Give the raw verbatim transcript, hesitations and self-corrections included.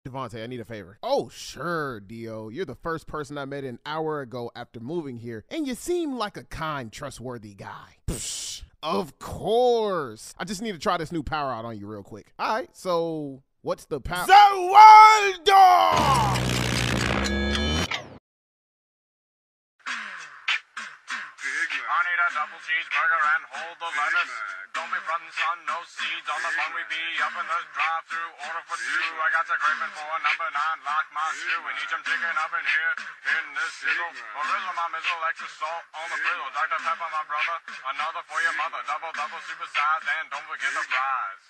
Devontae, I need a favor. Oh, sure, Dio. You're the first person I met an hour ago after moving here, and you seem like a kind, trustworthy guy. Psh, of course. I just need to try this new power out on you real quick. All right, so what's the power? The WARUDO! I need a double cheeseburger and hold the lettuce. Don't be frontin', son, no seeds on the bun. We be up in the drive-thru, order for two. I got the craving for a number nine, lock my shoe. We need some chicken up in here, in this sizzle. Marilla, my mizzle, extra salt on the frizzle. Doctor Pepper, my brother, another for your mother. Double, double, super size, and don't forget the fries.